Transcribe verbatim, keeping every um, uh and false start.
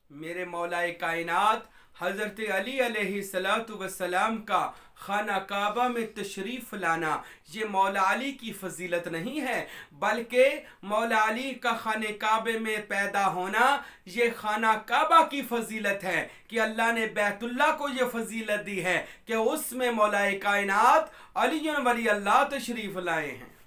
मेरे मौलाए कायनात हज़रत अली अलैहिस्सलातु वस्सलाम का खाना काबा में तशरीफ़ लाना ये मौला अली की फजीलत नहीं है, बल्कि मौला अली का खाने काबे में पैदा होना ये खाना काबा की फजीलत है कि अल्लाह ने बैतुल्लाह को ये फजीलत दी है कि उसमें मौलाए कायनात अली वली अल्लाह तशरीफ़ लाए हैं।